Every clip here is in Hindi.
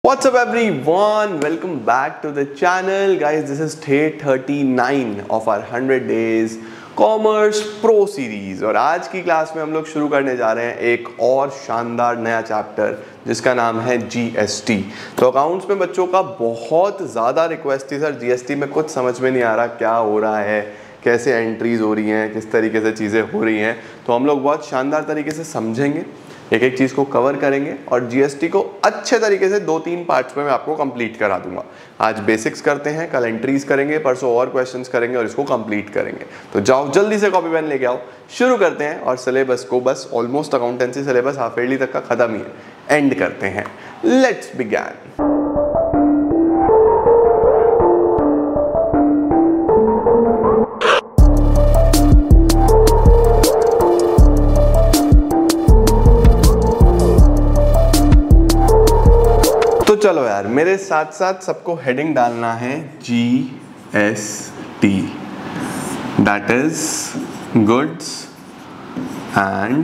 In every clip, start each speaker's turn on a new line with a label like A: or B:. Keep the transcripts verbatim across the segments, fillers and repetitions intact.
A: What's up everyone? Welcome back to the channel. Guys, this is day thirty-nine of our one hundred days Commerce Pro series और आज की क्लास में हम लोग शुरू करने जा रहे हैं एक और शानदार नया चैप्टर जिसका नाम है जीएसटी। तो अकाउंट्स में बच्चों का बहुत ज़्यादा रिक्वेस्ट थी, सर जीएसटी में कुछ समझ में नहीं आ रहा क्या हो रहा है, कैसे एंट्रीज हो रही हैं, किस तरीके से चीज़ें हो रही हैं। तो हम लोग बहुत शानदार तरीके से समझेंगे, एक एक चीज़ को कवर करेंगे और जीएसटी को अच्छे तरीके से दो तीन पार्ट्स में मैं आपको कंप्लीट करा दूंगा। आज बेसिक्स करते हैं, कल एंट्रीज करेंगे, परसों और क्वेश्चंस करेंगे और इसको कंप्लीट करेंगे। तो जाओ जल्दी से कॉपी पेन लेके आओ, शुरू करते हैं और सिलेबस को बस almost accountancy syllabus half yearly तक का खत्म ही है, एंड करते हैं। Let's begin. तो चलो यार, मेरे साथ साथ सबको हेडिंग डालना है G S T, that is goods and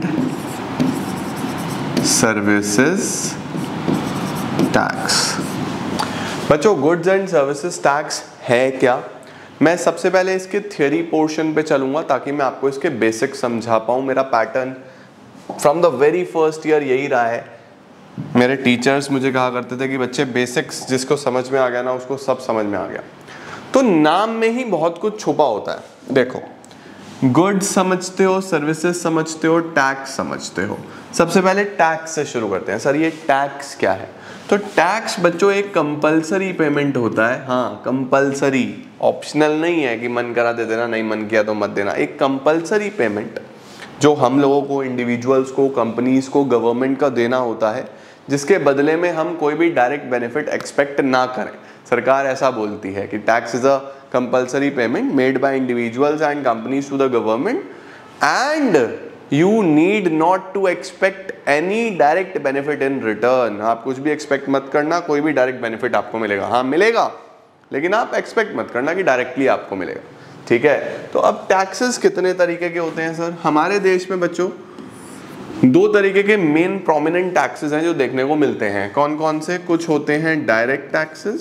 A: services tax. बच्चों, गुड्स एंड सर्विसेज टैक्स है क्या? मैं सबसे पहले इसके थियरी पोर्शन पे चलूंगा ताकि मैं आपको इसके बेसिक समझा पाऊँ। मेरा pattern from the very first year यही रहा है। मेरे टीचर्स मुझे कहा करते थे कि बच्चे बेसिक्स जिसको समझ में आ गया ना उसको सब समझ में आ गया। तो नाम में ही बहुत कुछ छुपा होता है। देखो, गुड्स समझते हो, सर्विसेज समझते हो, टैक्स समझते हो। सबसे पहले टैक्स से शुरू करते हैं। सर ये टैक्स क्या है? तो टैक्स बच्चों एक कंपलसरी पेमेंट होता है। हाँ, कंपलसरी, ऑप्शनल नहीं है कि मन करा दे देना, नहीं मन किया तो मत देना। एक कंपलसरी पेमेंट जो हम लोगों को, इंडिविजुअल्स को, कंपनीज को, गवर्नमेंट का देना होता है, जिसके बदले में हम कोई भी डायरेक्ट बेनिफिट एक्सपेक्ट ना करें। सरकार ऐसा बोलती है कि tax is a compulsory payment made by individuals and companies to the government and you need not to expect any direct benefit in return. आप कुछ भी एक्सपेक्ट मत करना, कोई भी डायरेक्ट बेनिफिट आपको मिलेगा। हाँ मिलेगा, लेकिन आप एक्सपेक्ट मत करना कि डायरेक्टली आपको मिलेगा। ठीक है, तो अब टैक्सेस कितने तरीके के होते हैं सर? हमारे देश में बच्चों दो तरीके के मेन प्रोमिनेंट टैक्सेस हैं जो देखने को मिलते हैं। कौन कौन से? कुछ होते हैं डायरेक्ट टैक्सेस,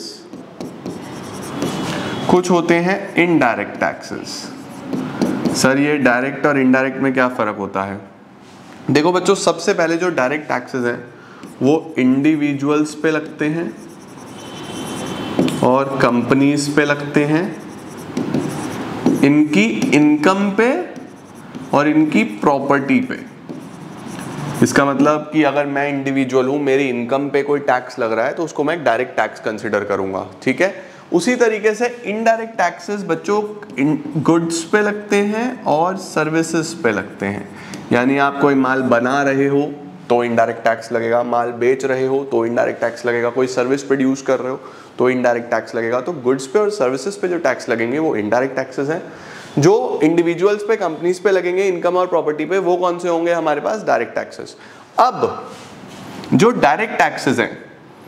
A: कुछ होते हैं इनडायरेक्ट टैक्सेस। सर ये डायरेक्ट और इनडायरेक्ट में क्या फर्क होता है? देखो बच्चों, सबसे पहले जो डायरेक्ट टैक्सेस हैं वो इंडिविजुअल्स पे लगते हैं और कंपनीज पे लगते हैं, इनकी इनकम पे और इनकी प्रॉपर्टी पे। इसका मतलब कि अगर मैं इंडिविजुअल हूं, मेरी इनकम पे कोई टैक्स लग रहा है तो उसको मैं डायरेक्ट टैक्स कंसीडर करूंगा। ठीक है, उसी तरीके से इनडायरेक्ट टैक्सेस बच्चों गुड्स पे लगते हैं और सर्विसेज पे लगते हैं। यानी आप कोई माल बना रहे हो तो इनडायरेक्ट टैक्स लगेगा, माल बेच रहे हो तो इनडायरेक्ट टैक्स लगेगा, कोई सर्विस प्रोड्यूस कर रहे हो तो इनडायरेक्ट टैक्स लगेगा। तो गुड्स पे और सर्विसेज पे जो टैक्स लगेंगे वो इनडायरेक्ट टैक्सेस हैं। जो इंडिविजुअल्स पे, कंपनीज पे लगेंगे, इनकम और प्रॉपर्टी पे, वो कौन से होंगे हमारे पास? Direct taxes. अब जो डायरेक्ट टैक्सेस हैं,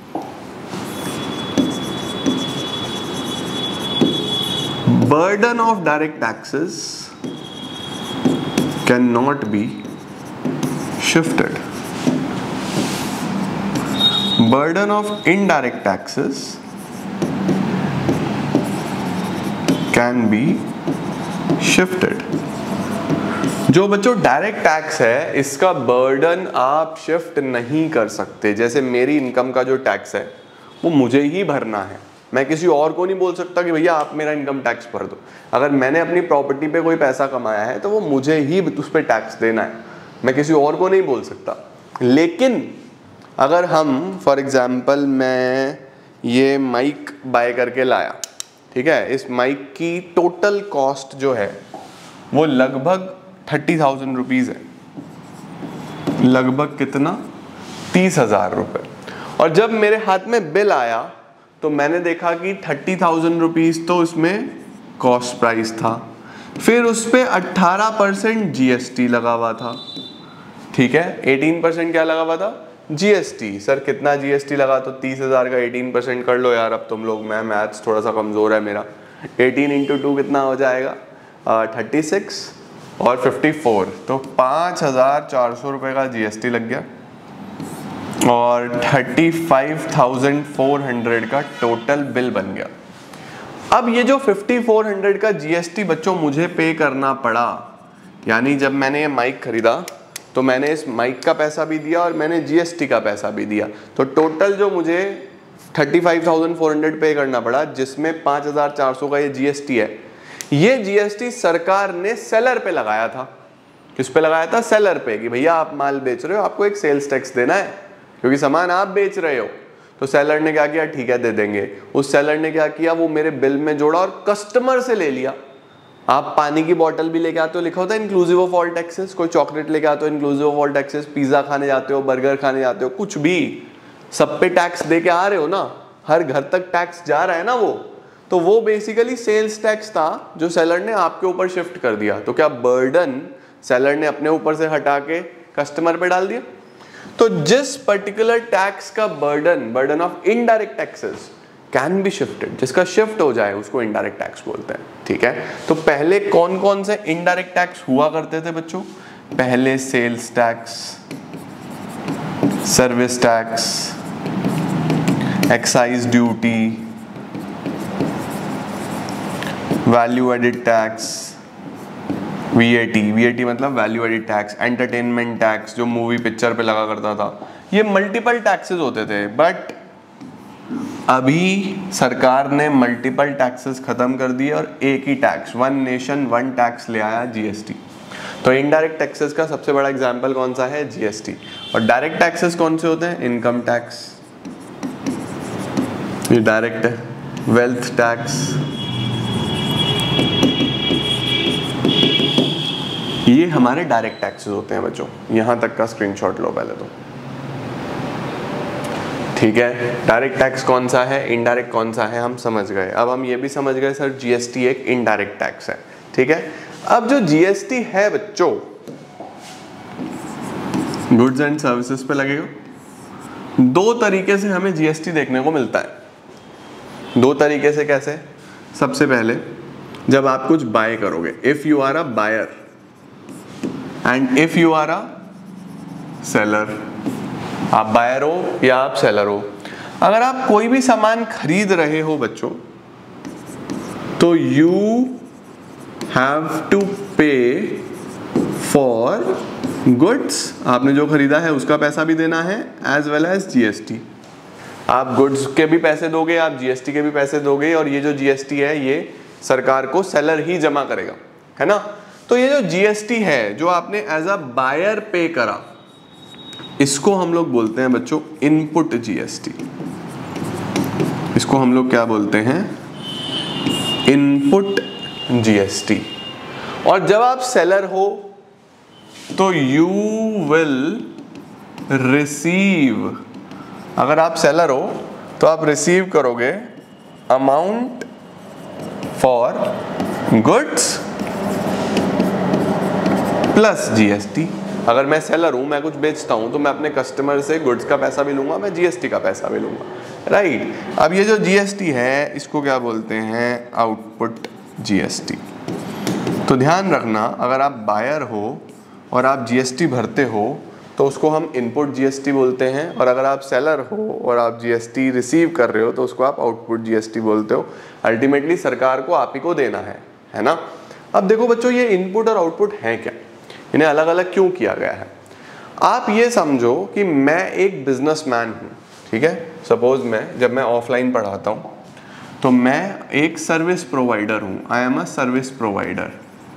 A: burden of direct taxes can not be shifted, burden of indirect taxes can be shifted. जो बच्चों डायरेक्ट टैक्स है इसका बर्डन आप शिफ्ट नहीं कर सकते। जैसे मेरी इनकम का जो टैक्स है वो मुझे ही भरना है, मैं किसी और को नहीं बोल सकता कि भैया आप मेरा इनकम टैक्स भर दो। अगर मैंने अपनी प्रॉपर्टी पे कोई पैसा कमाया है तो वो मुझे ही उस पर टैक्स देना है, मैं किसी और को नहीं बोल सकता। लेकिन अगर हम फॉर एग्जाम्पल मैं ये माइक बाय करके लाया, ठीक है, इस माइक की टोटल कॉस्ट जो है वो लगभग थर्टी थाउजेंड रुपीज़ है। लगभग कितना? तीस हजार रुपये। और जब मेरे हाथ में बिल आया तो मैंने देखा कि थर्टी थाउजेंड रुपीज़ तो इसमें कॉस्ट प्राइस था, फिर उस पर अट्ठारह परसेंट जी एस टी लगा हुआ था। ठीक है, अठारह परसेंट क्या लगा हुआ था? जीएसटी। सर कितना जीएसटी लगा? तो तीस हजार का अठारह परसेंट कर लो यार अब तुम लोग, मैं मैथ्स थोड़ा सा कमजोर है मेरा। अठारह इंटू टू कितना हो जाएगा? थर्टी सिक्स और फिफ्टी फोर, तो पाँच हजार चार सौ रुपये का जीएसटी लग गया। और thirty five thousand four hundred का टोटल बिल बन गया। अब ये जो फिफ्टी फोर हंड्रेड का जीएसटी बच्चों मुझे पे करना पड़ा, यानी जब मैंने ये माइक खरीदा तो मैंने इस माइक का पैसा भी दिया और मैंने जीएसटी का पैसा भी दिया, तो टोटल जो मुझे thirty five thousand four hundred pay करना पड़ा, जिसमें पाँच हज़ार चार सौ का ये जीएसटी है। ये जीएसटी सरकार ने सेलर पे लगाया था। किस पे लगाया था? सेलर पे, कि भैया आप माल बेच रहे हो, आपको एक सेल्स टैक्स देना है क्योंकि सामान आप बेच रहे हो। तो सेलर ने क्या किया? ठीक है दे देंगे। उस सेलर ने क्या किया? वो मेरे बिल में जोड़ा और कस्टमर से ले लिया। आप पानी की बोतल भी लेके आते हो, लिखा होता है इंक्लूसिव ऑफ ऑल टैक्सेस। कोई चॉकलेट लेके आते हो, inclusive of all taxes. Pizza खाने जाते हो, बर्गर खाने जाते हो, कुछ भी, सब पे टैक्स दे के आ रहे हो ना, हर घर तक टैक्स जा रहा है ना वो। तो वो बेसिकली सेल्स टैक्स था जो सेलर ने आपके ऊपर शिफ्ट कर दिया। तो क्या बर्डन सेलर ने अपने ऊपर से हटा के कस्टमर पे डाल दिया? तो जिस पर्टिकुलर टैक्स का burden, burden of indirect taxes can be shifted, जिसका शिफ्ट हो जाए उसको इनडायरेक्ट टैक्स बोलते हैं। ठीक है, तो पहले कौन कौन से इनडायरेक्ट टैक्स हुआ करते थे बच्चों? पहले sales tax, service tax, excise duty, value added tax, VAT, VAT मतलब value added tax, entertainment tax जो मूवी पिक्चर पे लगा करता था। ये मल्टीपल टैक्सेस होते थे, बट अभी सरकार ने मल्टीपल टैक्सेस खत्म कर दिए और एक ही tax, one nation one tax ले आया, जीएसटी। तो इनडायरेक्ट टैक्सेस का सबसे बड़ा एग्जांपल कौन सा है? जीएसटी। और डायरेक्ट टैक्सेस कौन से होते हैं? इनकम टैक्स, ये डायरेक्ट है, वेल्थ टैक्स, ये हमारे डायरेक्ट टैक्सेस होते हैं बच्चों। यहां तक का स्क्रीनशॉट लो पहले तो। ठीक है, डायरेक्ट टैक्स कौन सा है, इनडायरेक्ट कौन सा है, हम समझ गए। अब हम ये भी समझ गए सर जीएसटी एक इनडायरेक्ट टैक्स है। ठीक है, अब जो जीएसटी है बच्चों गुड्स एंड सर्विसेज पे लगेगा। दो तरीके से हमें जीएसटी देखने को मिलता है। दो तरीके से कैसे? सबसे पहले जब आप कुछ बाय करोगे, if you are a buyer and if you are a seller, आप बायर हो या आप सेलर हो। अगर आप कोई भी सामान खरीद रहे हो बच्चों, तो you have to pay for goods, आपने जो खरीदा है उसका पैसा भी देना है, एज वेल एज जीएसटी। आप गुड्स के भी पैसे दोगे, आप जीएसटी के भी पैसे दोगे, और ये जो जीएसटी है ये सरकार को सेलर ही जमा करेगा, है ना। तो ये जो जीएसटी है जो आपने एज अ बायर पे करा, इसको हम लोग बोलते हैं बच्चों इनपुट जीएसटी। इसको हम लोग क्या बोलते हैं? Input GST. और जब आप सेलर हो तो यू विल रिसीव, अगर आप सेलर हो तो आप रिसीव करोगे amount for goods plus GST. अगर मैं सेलर हूं, मैं कुछ बेचता हूं, तो मैं अपने कस्टमर से गुड्स का पैसा भी लूंगा, मैं जीएसटी का पैसा भी लूंगा, राइट। अब ये जो जीएसटी है इसको क्या बोलते हैं? Output GST. तो ध्यान रखना, अगर आप बायर हो और आप जीएसटी भरते हो तो उसको हम इनपुट जीएसटी बोलते हैं, और अगर आप सेलर हो और आप जीएसटी रिसीव कर रहे हो तो उसको आप आउटपुट जीएसटी बोलते हो। अल्टीमेटली सरकार को आप ही को देना है, है ना। अब देखो बच्चों, ये इनपुट और आउटपुट है क्या, इन्हें अलग अलग क्यों किया गया है? आप ये समझो कि मैं एक बिजनेसमैन हूँ, ठीक है। सपोज मैं जब मैं ऑफलाइन पढ़ाता हूँ तो मैं एक सर्विस प्रोवाइडर हूँ, I am a service provider.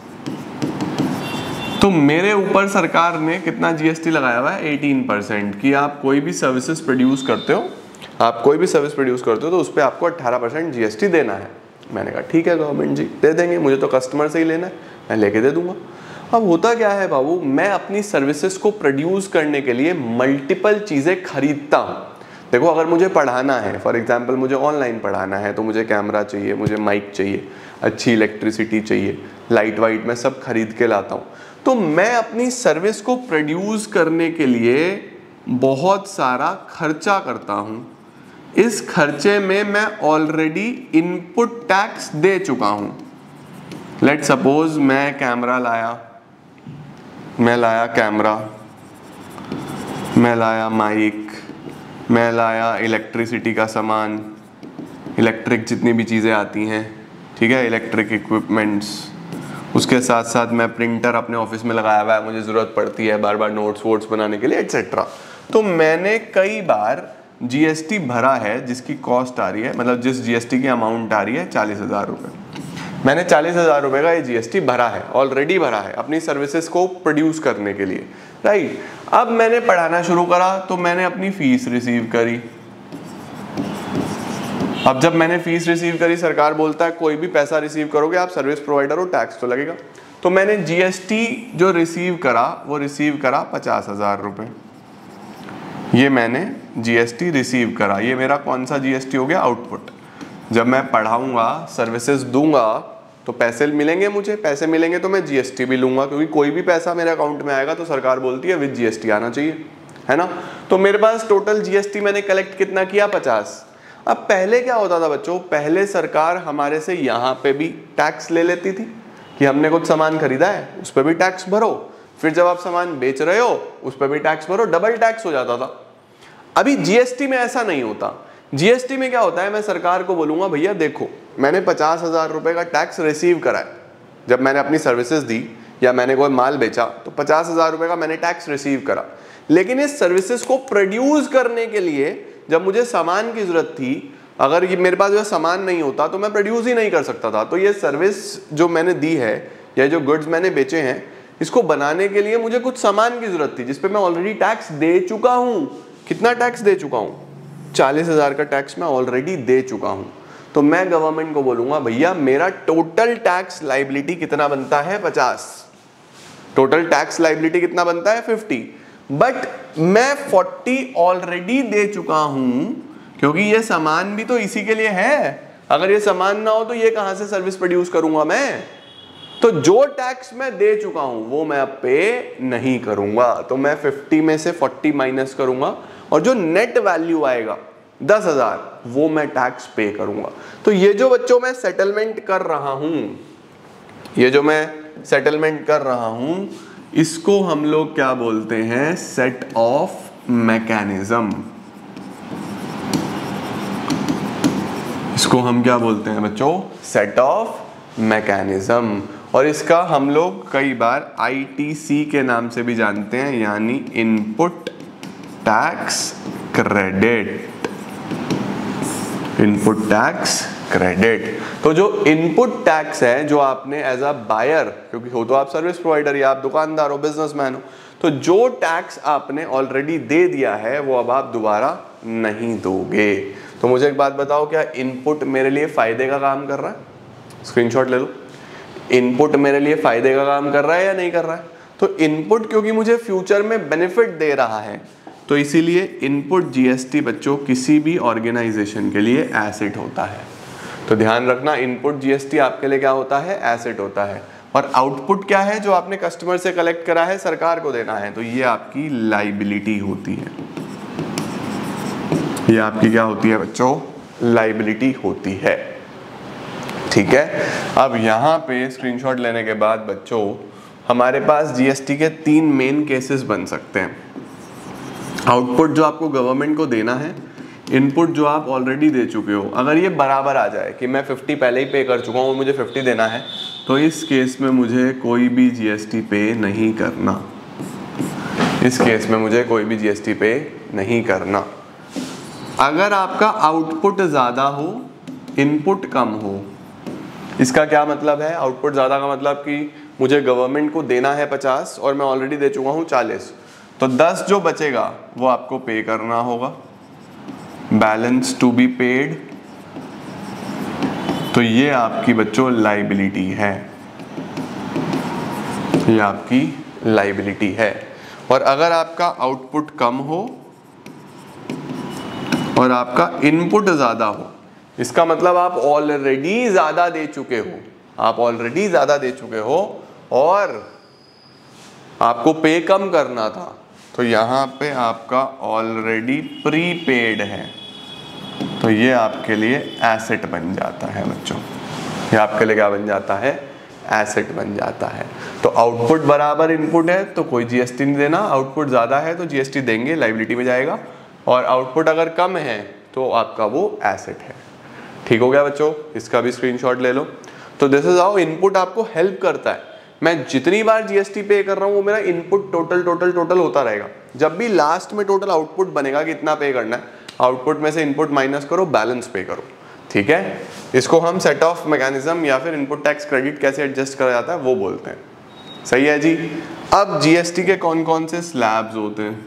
A: तो मेरे ऊपर सरकार ने कितना जीएसटी लगाया हुआ है? अठारह परसेंट। कि आप कोई भी सर्विसेज प्रोड्यूस करते हो, आप कोई भी सर्विस प्रोड्यूस करते हो तो उस पर आपको अठारह परसेंट जीएसटी देना है। मैंने कहा ठीक है गवर्नमेंट जी दे देंगे, मुझे तो कस्टमर से ही लेना है, मैं लेके दे दूंगा। अब होता क्या है बाबू, मैं अपनी सर्विसेज को प्रोड्यूस करने के लिए मल्टीपल चीज़ें खरीदता हूँ। देखो, अगर मुझे पढ़ाना है, फॉर एग्जांपल मुझे ऑनलाइन पढ़ाना है, तो मुझे कैमरा चाहिए, मुझे माइक चाहिए, अच्छी इलेक्ट्रिसिटी चाहिए, लाइट वाइट मैं सब खरीद के लाता हूँ। तो मैं अपनी सर्विस को प्रोड्यूस करने के लिए बहुत सारा खर्चा करता हूँ। इस खर्चे में मैं ऑलरेडी इनपुट टैक्स दे चुका हूँ। लेट सपोज मैं कैमरा लाया, मैं लाया कैमरा, मैं लाया माइक, मैं लाया इलेक्ट्रिसिटी का सामान, इलेक्ट्रिक जितनी भी चीज़ें आती हैं, ठीक है, इलेक्ट्रिक इक्विपमेंट्स। उसके साथ साथ मैं प्रिंटर अपने ऑफिस में लगाया हुआ है, मुझे ज़रूरत पड़ती है बार बार नोट्स वोट्स बनाने के लिए एट्सेट्रा। तो मैंने कई बार जीएसटी भरा है जिसकी कॉस्ट आ रही है, मतलब जिस जीएसटी की अमाउंट आ रही है चालीस हज़ार रुपये। मैंने चालीस हज़ार रुपये का ये जीएसटी भरा है, ऑलरेडी भरा है अपनी सर्विसेज को प्रोड्यूस करने के लिए, राइट। अब मैंने पढ़ाना शुरू करा तो मैंने अपनी फीस रिसीव करी। अब जब मैंने फीस रिसीव करी, सरकार बोलता है कोई भी पैसा रिसीव करोगे आप सर्विस प्रोवाइडर हो, टैक्स तो लगेगा। तो मैंने जीएसटी जो रिसीव करा वो रिसीव करा पचास हज़ार रुपये। ये मैंने जीएसटी रिसीव करा, ये मेरा कौन सा जीएसटी हो गया, आउटपुट। जब मैं पढ़ाऊंगा, सर्विसेज दूंगा तो पैसे मिलेंगे, मुझे पैसे मिलेंगे तो मैं जीएसटी भी लूंगा, क्योंकि कोई भी पैसा मेरे अकाउंट में आएगा तो सरकार बोलती है विद जीएसटी आना चाहिए, है ना। तो मेरे पास टोटल जीएसटी मैंने कलेक्ट कितना किया, पचास। अब पहले क्या होता था बच्चों, पहले सरकार हमारे से यहाँ पे भी टैक्स ले लेती थी कि हमने कुछ सामान खरीदा है उस पर भी टैक्स भरो, फिर जब आप सामान बेच रहे हो उस पर भी टैक्स भरो, डबल टैक्स हो जाता था। अभी जीएसटी में ऐसा नहीं होता। जीएसटी में क्या होता है, मैं सरकार को बोलूंगा भैया देखो मैंने पचास हजार रुपए का टैक्स रिसीव करा है, जब मैंने अपनी सर्विसेज दी या मैंने कोई माल बेचा तो पचास हजार रुपए का मैंने टैक्स रिसीव करा, लेकिन इस सर्विसेज को प्रोड्यूस करने के लिए जब मुझे सामान की जरूरत थी, अगर ये मेरे पास जो सामान नहीं होता तो मैं प्रोड्यूस ही नहीं कर सकता था। तो ये सर्विस जो मैंने दी है या जो गुड्स मैंने बेचे हैं, इसको बनाने के लिए मुझे कुछ सामान की जरूरत थी जिसपे मैं ऑलरेडी टैक्स दे चुका हूं। कितना टैक्स दे चुका हूं, चालीस हजार का टैक्स मैं ऑलरेडी दे चुका हूं। तो मैं गवर्नमेंट को बोलूंगा भैया मेरा टोटल टैक्स लाइबिलिटी कितना बनता है, पचास। टोटल टैक्स लाइबिलिटी कितना बनता है, फिफ्टी। बट मैं फोर्टी ऑलरेडी दे चुका हूं, क्योंकि ये सामान भी तो इसी के लिए है। अगर ये सामान ना हो तो ये कहां से सर्विस प्रोड्यूस करूंगा मैं। तो जो टैक्स मैं दे चुका हूं वो मैं अब पे नहीं करूंगा। तो मैं फिफ्टी में से फोर्टी माइनस करूंगा और जो नेट वैल्यू आएगा दस हजार वो मैं टैक्स पे करूंगा। तो ये जो बच्चों मैं सेटलमेंट कर रहा हूं, ये जो मैं सेटलमेंट कर रहा हूं, इसको हम लोग क्या बोलते हैं, सेट ऑफ मैकेनिज्म। इसको हम क्या बोलते हैं बच्चों, सेट ऑफ मैकेनिज्म। और इसका हम लोग कई बार आईटीसी के नाम से भी जानते हैं, यानी input tax credit. Input tax credit. तो जो इनपुट टैक्स है जो आपने एज अ बायर, क्योंकि हो तो आप सर्विस प्रोवाइडर या आप दुकानदार हो, बिजनेसमैन हो, तो जो टैक्स आपने ऑलरेडी दे दिया है वो अब आप दोबारा नहीं दोगे। तो मुझे एक बात बताओ, क्या इनपुट मेरे लिए फायदे का काम कर रहा है? स्क्रीनशॉट ले लो। इनपुट मेरे लिए फायदे का काम कर रहा है या नहीं कर रहा है? तो इनपुट क्योंकि मुझे फ्यूचर में बेनिफिट दे रहा है, तो इसीलिए इनपुट जीएसटी बच्चों किसी भी ऑर्गेनाइजेशन के लिए एसेट होता है। तो ध्यान रखना, इनपुट जीएसटी आपके लिए क्या होता है, एसेट होता है। और आउटपुट क्या है, जो आपने कस्टमर से कलेक्ट करा है सरकार को देना है, तो ये आपकी लाइबिलिटी होती है। ये आपकी क्या होती है बच्चों, लाइबिलिटी होती है। ठीक है। अब यहाँ पे स्क्रीनशॉट लेने के बाद बच्चों हमारे पास जीएसटी के तीन मेन केसेस बन सकते हैं। आउटपुट जो आपको गवर्नमेंट को देना है, इनपुट जो आप ऑलरेडी दे चुके हो। अगर ये बराबर आ जाए कि मैं फिफ्टी पहले ही पे कर चुका हूँ और मुझे फिफ्टी देना है, तो इस केस में मुझे कोई भी जीएसटी पे नहीं करना। इस केस में मुझे कोई भी जीएसटी पे नहीं करना। अगर आपका आउटपुट ज़्यादा हो, इनपुट कम हो, इसका क्या मतलब है? आउटपुट ज़्यादा का मतलब कि मुझे गवर्नमेंट को देना है पचास और मैं ऑलरेडी दे चुका हूँ चालीस, तो दस जो बचेगा वो आपको पे करना होगा, बैलेंस टू बी पेड। तो ये आपकी बच्चों लाइबिलिटी है, ये आपकी लाइबिलिटी है। और अगर आपका आउटपुट कम हो और आपका इनपुट ज़्यादा हो, इसका मतलब आप ऑलरेडी ज़्यादा दे चुके हो, आप ऑलरेडी ज़्यादा दे चुके हो और आपको पे कम करना था, तो यहाँ पे आपका ऑलरेडी प्रीपेड है, तो ये आपके लिए एसेट बन जाता है बच्चों। ये आपके लिए क्या बन जाता है? एसेट बन जाता है। तो आउटपुट बराबर इनपुट है तो कोई जीएसटी नहीं देना, आउटपुट ज़्यादा है तो जीएसटी देंगे, लाइबिलिटी में जाएगा। और आउटपुट अगर कम है तो आपका वो एसेट है। ठीक हो गया बच्चों, इसका भी स्क्रीनशॉट ले लो। तो दिस इज हाउ इनपुट आपको हेल्प करता है। मैं जितनी बार जीएसटी पे कर रहा हूँ वो मेरा इनपुट टोटल टोटल टोटल होता रहेगा। जब भी लास्ट में टोटल आउटपुट बनेगा कितना पे करना है, आउटपुट में से इनपुट माइनस करो, बैलेंस पे करो। ठीक है, इसको हम सेट ऑफ मैकेनिज्म या फिर इनपुट टैक्स क्रेडिट कैसे एडजस्ट करा जाता है वो बोलते हैं। सही है जी। अब जीएसटी के कौन कौन से स्लैब्स होते हैं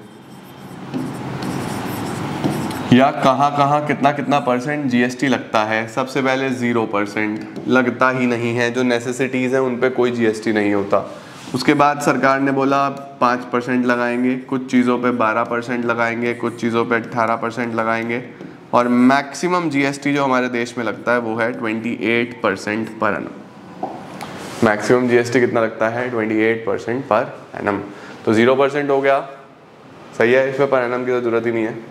A: या कहाँ कहाँ कितना कितना परसेंट जीएसटी लगता है। सबसे पहले जीरो परसेंट लगता ही नहीं है, जो नेसेसिटीज हैं उन पे कोई जीएसटी नहीं होता। उसके बाद सरकार ने बोला पाँच परसेंट लगाएंगे, कुछ चीज़ों पे बारह परसेंट लगाएंगे, कुछ चीज़ों पे अट्ठारह परसेंट लगाएंगे, और मैक्सिमम जीएसटी जो हमारे देश में लगता है वो है अट्ठाईस percent per annum. Maximum GST कितना लगता है? अट्ठाईस परसेंट पर एनम। तो जीरो परसेंट हो गया, सही है, इसमें पर एनम की तो जरूरत ही नहीं है,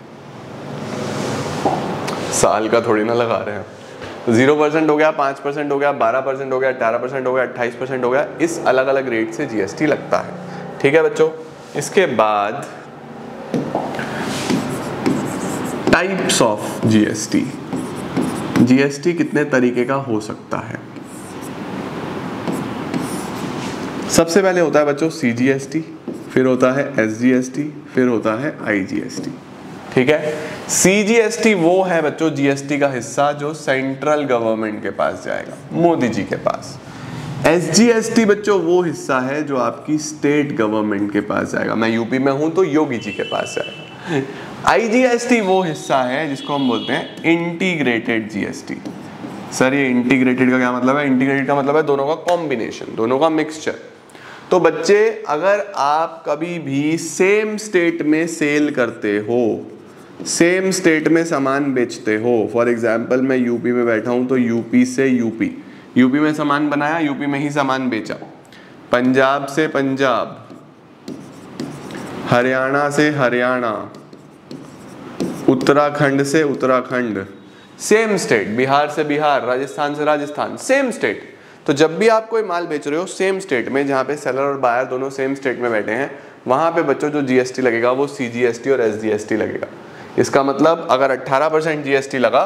A: साल का थोड़ी ना लगा रहे हैं। तो जीरो परसेंट हो गया, पाँच परसेंट हो गया, बारह परसेंट हो गया, अठारह परसेंट हो गया, अट्ठाईस परसेंट हो गया। इस अलग अलग रेट से जीएसटी लगता है। ठीक है बच्चों। इसके बाद टाइप्स ऑफ जीएसटी। जीएसटी कितने तरीके का हो सकता है? सबसे पहले होता है बच्चों सीजीएसटी, फिर होता है एसजीएसटी, फिर होता है आईजीएसटी। ठीक है। सीजीएसटी वो है बच्चों जीएसटी का हिस्सा जो सेंट्रल गवर्नमेंट के पास जाएगा, मोदी जी के पास। एसजीएसटी बच्चों वो हिस्सा है जो आपकी स्टेट गवर्नमेंट के पास जाएगा। मैं यूपी में हूं तो योगी जी के पास जाएगा। आईजीएसटी वो हिस्सा है जिसको हम बोलते हैं इंटीग्रेटेड जीएसटी। सर ये इंटीग्रेटेड का क्या मतलब है? इंटीग्रेटेड का मतलब है दोनों का कॉम्बिनेशन, दोनों का मिक्सचर। तो बच्चे अगर आप कभी भी सेम स्टेट में सेल करते हो, सेम स्टेट में सामान बेचते हो, फॉर एग्जाम्पल मैं यूपी में बैठा हूं तो यूपी से यूपी, यूपी में सामान बनाया, यूपी में ही सामान बेचा, पंजाब से पंजाब, हरियाणा से हरियाणा, उत्तराखंड से उत्तराखंड, सेम स्टेट, बिहार से बिहार, राजस्थान से राजस्थान, सेम स्टेट। तो जब भी आप कोई माल बेच रहे हो सेम स्टेट में, जहाँ पे सेलर और बायर दोनों सेम स्टेट में बैठे हैं, वहाँ पे बच्चों जो जीएसटी लगेगा वो सीजीएसटी और एसजीएसटी लगेगा। इसका मतलब अगर अठारह परसेंट जीएसटी लगा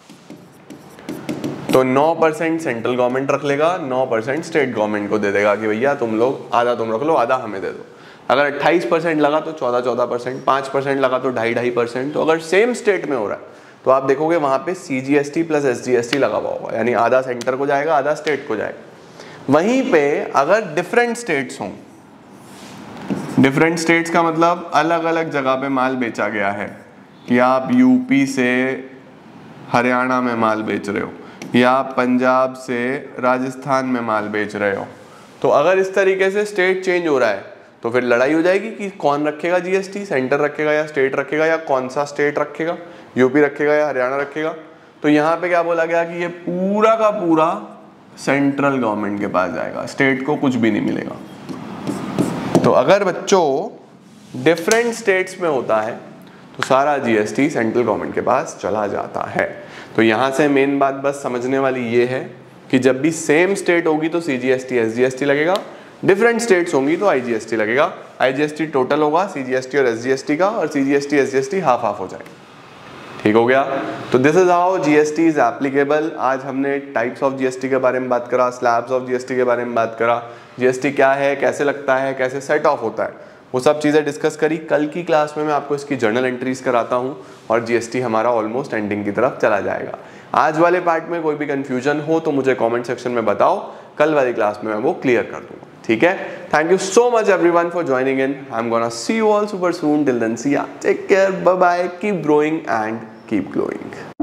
A: तो नौ परसेंट सेंट्रल गवर्नमेंट रख लेगा, नौ परसेंट स्टेट गवर्नमेंट को दे देगा कि भैया तुम लोग आधा तुम रख लो, आधा हमें दे दो। अगर अट्ठाईस परसेंट लगा तो चौदह चौदह परसेंट, पाँच परसेंट लगा तो ढाई ढाई परसेंट। तो अगर सेम स्टेट में हो रहा है तो आप देखोगे वहाँ पे सीजीएसटी प्लस एसजीएसटी लगा हुआ होगा, यानी आधा सेंटर को जाएगा, आधा स्टेट को जाएगा। वहीं पे अगर डिफरेंट स्टेट्स हों, डिफरेंट स्टेट्स का मतलब अलग अलग जगह पे माल बेचा गया है, कि आप यूपी से हरियाणा में माल बेच रहे हो या आप पंजाब से राजस्थान में माल बेच रहे हो, तो अगर इस तरीके से स्टेट चेंज हो रहा है तो फिर लड़ाई हो जाएगी कि कौन रखेगा जीएसटी, सेंटर रखेगा या स्टेट रखेगा, या कौन सा स्टेट रखेगा, यूपी रखेगा या हरियाणा रखेगा। तो यहाँ पे क्या बोला गया कि ये पूरा का पूरा सेंट्रल गवर्नमेंट के पास जाएगा, स्टेट को कुछ भी नहीं मिलेगा। तो अगर बच्चों डिफरेंट स्टेट्स में होता है तो सारा जीएसटी सेंट्रल गवर्नमेंट के पास चला जाता है। तो यहाँ से मेन बात बस समझने वाली ये है कि जब भी सेम स्टेट होगी तो सीजीएसटी एसजीएसटी लगेगा, डिफरेंट स्टेट्स होंगी तो आईजीएसटी लगेगा। आईजीएसटी टोटल होगा सीजीएसटी और एसजीएसटी का, और सीजीएसटी एसजीएसटी हाफ हाफ हो जाएगा। ठीक हो गया। तो this is how GST is applicable. आज हमने टाइप्स ऑफ जीएसटी के बारे में बात करा, स्लैब्स ऑफ जीएसटी के बारे में बात करा, जीएसटी क्या है, कैसे लगता है, कैसे सेट ऑफ होता है, वो सब चीज़ें डिस्कस करी। कल की क्लास में मैं आपको इसकी जर्नल एंट्रीज कराता हूँ और जीएसटी हमारा ऑलमोस्ट एंडिंग की तरफ चला जाएगा। आज वाले पार्ट में कोई भी कंफ्यूजन हो तो मुझे कमेंट सेक्शन में बताओ, कल वाली क्लास में मैं वो क्लियर कर दूंगा। ठीक है। Thank you so much everyone for joining in. I am gonna see you all super soon. Till then see ya, take care, bye bye, keep growing and keep glowing.